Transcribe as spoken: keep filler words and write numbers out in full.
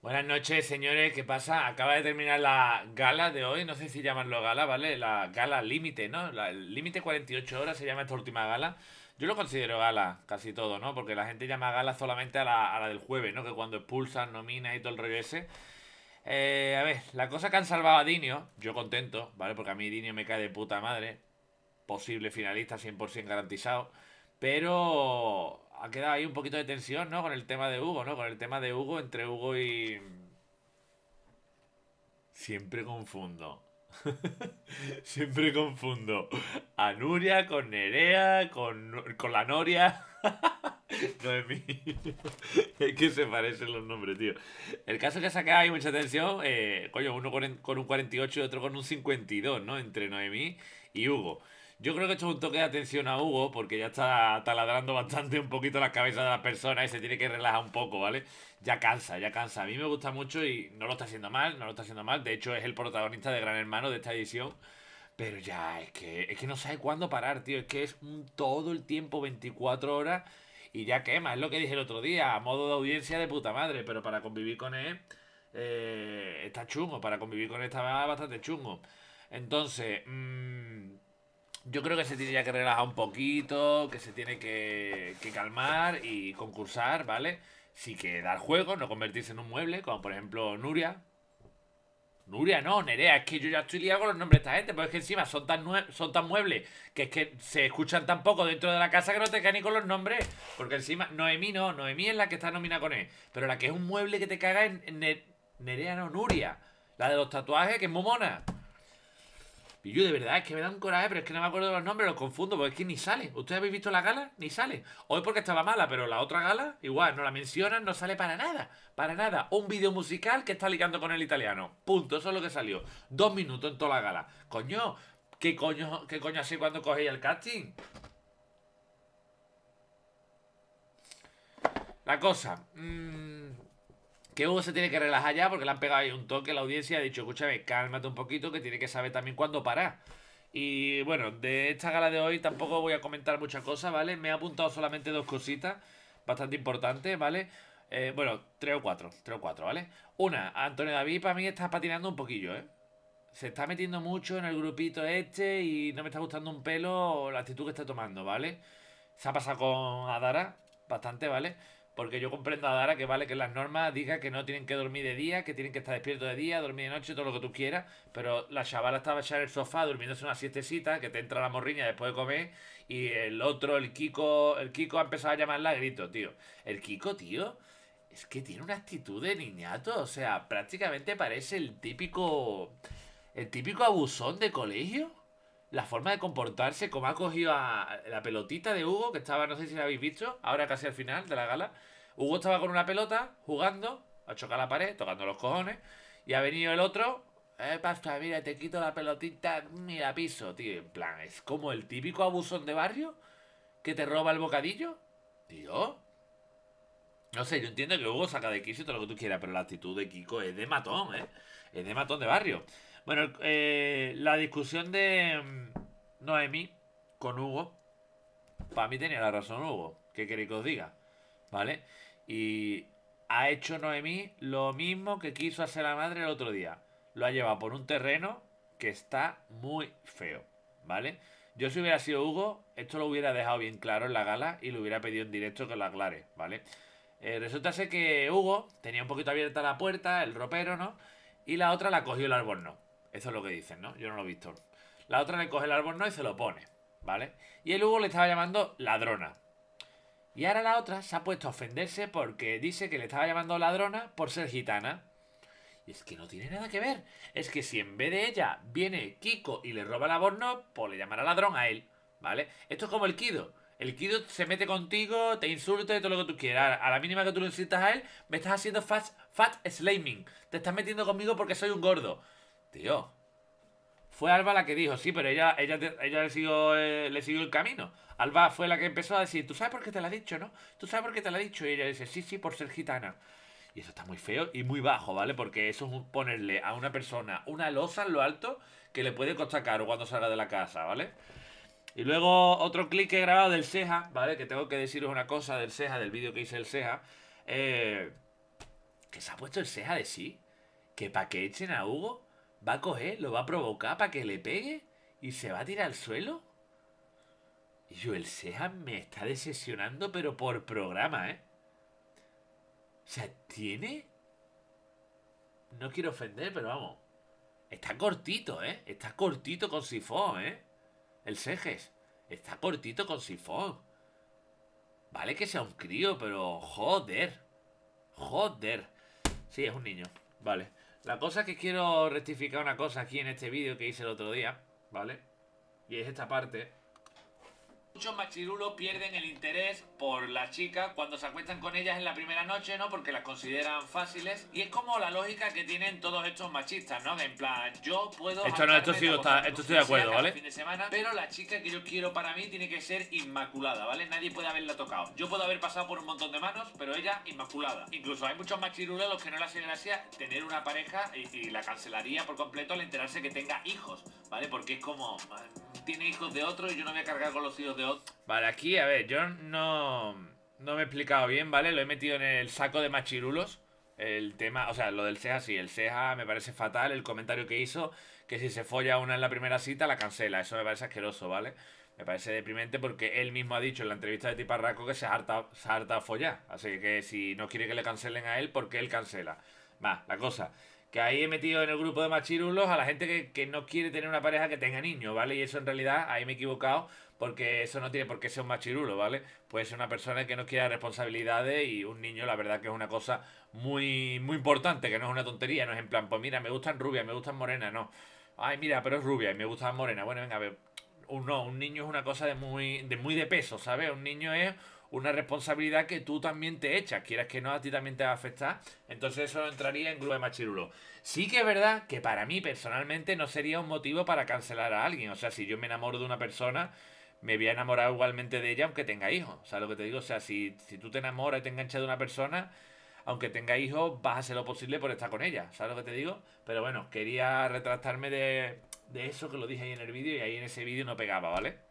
Buenas noches, señores. ¿Qué pasa? Acaba de terminar la gala de hoy. No sé si llamarlo gala, ¿vale? La gala límite, ¿no? La- el límite cuarenta y ocho horas se llama esta última gala. Yo lo considero gala, casi todo, ¿no? Porque la gente llama gala solamente a la, a la del jueves, ¿no? Que cuando expulsan, nominan y todo el rollo ese. Eh, a ver, la cosa que han salvado a Dinio, yo contento, ¿vale? Porque a mí Dinio me cae de puta madre. Posible finalista cien por ciento garantizado. Pero ha quedado ahí un poquito de tensión, ¿no? Con el tema de Hugo, ¿no? Con el tema de Hugo, entre Hugo y, siempre confundo. Siempre confundo a Nuria con Nerea, con, con la Noria. Noemí. Es que se parecen los nombres, tío. El caso es que saca ahí mucha tensión. Eh, coño, uno con, con un cuarenta y ocho y otro con un cincuenta y dos, ¿no? Entre Noemí y Hugo. Yo creo que esto es un toque de atención a Hugo porque ya está taladrando bastante un poquito las cabezas de las personas y se tiene que relajar un poco, ¿vale? Ya cansa, ya cansa. A mí me gusta mucho y no lo está haciendo mal, no lo está haciendo mal. De hecho, es el protagonista de Gran Hermano de esta edición. Pero ya, es que, es que no sabe cuándo parar, tío. Es que es un, todo el tiempo, veinticuatro horas y ya quema. Es lo que dije el otro día, a modo de audiencia de puta madre. Pero para convivir con él, eh, está chungo. Para convivir con él está bastante chungo. Entonces, mmm, yo creo que se tiene ya que relajar un poquito, que se tiene que, que calmar y concursar, ¿vale? Sí que dar juego, no convertirse en un mueble, como por ejemplo Nuria. Nuria, no, Nerea, es que yo ya estoy liado con los nombres de esta gente, pero es que encima son tan, nue- son tan muebles que es que se escuchan tan poco dentro de la casa que no te caen ni con los nombres. Porque encima, Noemí no, Noemí es la que está nominada con él, pero la que es un mueble que te caga es Ne- Nerea, no, Nuria. La de los tatuajes, que es muy mona. Y yo de verdad es que me da un coraje, pero es que no me acuerdo de los nombres, los confundo, porque es que ni sale. ¿Ustedes habéis visto la gala? Ni sale. Hoy porque estaba mala, pero la otra gala, igual, no la mencionan, no sale para nada. Para nada. Un vídeo musical que está ligando con el italiano. Punto, eso es lo que salió. Dos minutos en toda la gala. Coño, ¿qué coño, qué coño así cuando cogéis el casting? La cosa. Mmm, que Hugo se tiene que relajar ya porque le han pegado ahí un toque. La audiencia ha dicho, escúchame, cálmate un poquito que tiene que saber también cuándo parar. Y bueno, de esta gala de hoy tampoco voy a comentar muchas cosas, ¿vale? Me he apuntado solamente dos cositas bastante importantes, ¿vale? Eh, bueno, tres o cuatro, tres o cuatro, ¿vale? Una, Antonio David para mí está patinando un poquillo, ¿eh? Se está metiendo mucho en el grupito este y no me está gustando un pelo la actitud que está tomando, ¿vale? Se ha pasado con Adara bastante, ¿vale? Porque yo comprendo a Adara que vale que las normas digan que no tienen que dormir de día, que tienen que estar despiertos de día, dormir de noche, todo lo que tú quieras. Pero la chavala estaba echada en el sofá durmiéndose una siestecita, que te entra la morriña después de comer. Y el otro, el Kiko, el Kiko ha empezado a llamarla a grito, tío. El Kiko, tío, es que tiene una actitud de niñato. O sea, prácticamente parece el típico. El típico abusón de colegio. La forma de comportarse, como ha cogido a la pelotita de Hugo, que estaba, no sé si la habéis visto, ahora casi al final de la gala. Hugo estaba con una pelota, jugando, ha chocado la pared, tocando los cojones, y ha venido el otro, eh, pasta, mira, te quito la pelotita, mira, piso, tío. En plan, es como el típico abusón de barrio que te roba el bocadillo. Tío, no sé, yo entiendo que Hugo saca de quicio todo lo que tú quieras, pero la actitud de Kiko es de matón, ¿eh? Es de matón de barrio. Bueno, eh, la discusión de mm, Noemi con Hugo, para mí tenía la razón Hugo. ¿Qué queréis que os diga? ¿Vale? Y ha hecho Noemí lo mismo que quiso hacer la madre el otro día. Lo ha llevado por un terreno que está muy feo. ¿Vale? Yo si hubiera sido Hugo, esto lo hubiera dejado bien claro en la gala y le hubiera pedido en directo que lo aclare, ¿vale? Eh, resulta ser que Hugo tenía un poquito abierta la puerta, el ropero, ¿no? Y la otra la cogió el albornoz. Eso es lo que dicen, ¿no? Yo no lo he visto. La otra le coge el albornoz y se lo pone, ¿vale? Y el Hugo le estaba llamando ladrona. Y ahora la otra se ha puesto a ofenderse porque dice que le estaba llamando ladrona por ser gitana. Y es que no tiene nada que ver. Es que si en vez de ella viene Kiko y le roba el albornoz, pues le llamará ladrón a él, ¿vale? Esto es como el Kido. El Kido se mete contigo, te insulta y todo lo que tú quieras. A la mínima que tú lo insultas a él, me estás haciendo fat, fat shaming. Te estás metiendo conmigo porque soy un gordo. Tío, fue Alba la que dijo, sí, pero ella, ella, ella le, siguió, eh, le siguió el camino. Alba fue la que empezó a decir, ¿tú sabes por qué te la he dicho, no? ¿Tú sabes por qué te la he dicho? Y ella dice, sí, sí, por ser gitana. Y eso está muy feo y muy bajo, ¿vale? Porque eso es ponerle a una persona una losa en lo alto que le puede costar caro cuando salga de la casa, ¿vale? Y luego otro clic que he grabado del Seja, ¿vale? Que tengo que deciros una cosa del Seja, del vídeo que hice el Seja. Eh, que se ha puesto el ceja de sí. Que para que echen a Hugo, va a coger, lo va a provocar para que le pegue y se va a tirar al suelo. Y yo, el ceja me está decepcionando, pero por programa, ¿eh? O sea, tiene... No quiero ofender, pero vamos. Está cortito, ¿eh? Está cortito con sifón, ¿eh? El Sejes. Está cortito con sifón. Vale que sea un crío, pero... Joder. Joder. Sí, es un niño. Vale. La cosa es que quiero rectificar una cosa aquí en este vídeo que hice el otro día. ¿Vale? Y es esta parte. Muchos machirulos pierden el interés por las chicas cuando se acuestan con ellas en la primera noche, ¿no? Porque las consideran fáciles. Y es como la lógica que tienen todos estos machistas, ¿no? Que en plan, yo puedo... Esto no, esto sí, está, esto estoy de acuerdo, ¿vale? Fin de semana, pero la chica que yo quiero para mí tiene que ser inmaculada, ¿vale? Nadie puede haberla tocado. Yo puedo haber pasado por un montón de manos, pero ella inmaculada. Incluso hay muchos machirulos a los que no le hace gracia tener una pareja y, y la cancelaría por completo al enterarse que tenga hijos, ¿vale? Porque es como... Tiene hijos de otro y yo no voy a cargar con los hijos de otro. Vale, aquí, a ver, yo no, no me he explicado bien, ¿vale? Lo he metido en el saco de machirulos. El tema, o sea, lo del ceja, sí, el ceja me parece fatal. El comentario que hizo, que si se folla una en la primera cita, la cancela. Eso me parece asqueroso, ¿vale? Me parece deprimente porque él mismo ha dicho en la entrevista de Tiparraco que se harta, se harta a follar. Así que si no quiere que le cancelen a él, ¿por qué él cancela? Va, la cosa... Que ahí he metido en el grupo de machirulos a la gente que, que no quiere tener una pareja que tenga niños, ¿vale? Y eso en realidad, ahí me he equivocado, porque eso no tiene por qué ser un machirulo, ¿vale? Puede ser una persona que no quiera responsabilidades y un niño, la verdad que es una cosa muy, muy importante, que no es una tontería, no es en plan, pues mira, me gustan rubias, me gustan morenas, no. Ay, mira, pero es rubia y me gustan morenas. Bueno, venga, a ver, un, no, un niño es una cosa de muy, de muy de peso, ¿sabes? Un niño es una responsabilidad que tú también te echas, quieras que no, a ti también te va a afectar. Entonces eso entraría en grupo de machirulo. Sí que es verdad que para mí personalmente no sería un motivo para cancelar a alguien. O sea, si yo me enamoro de una persona, me voy a enamorar igualmente de ella aunque tenga hijos. ¿Sabes lo que te digo? O sea, si, si tú te enamoras y te enganchas de una persona, aunque tenga hijos, vas a hacer lo posible por estar con ella. ¿Sabes lo que te digo? Pero bueno, quería retractarme de, de eso, que lo dije ahí en el vídeo, y ahí en ese vídeo no pegaba, ¿vale?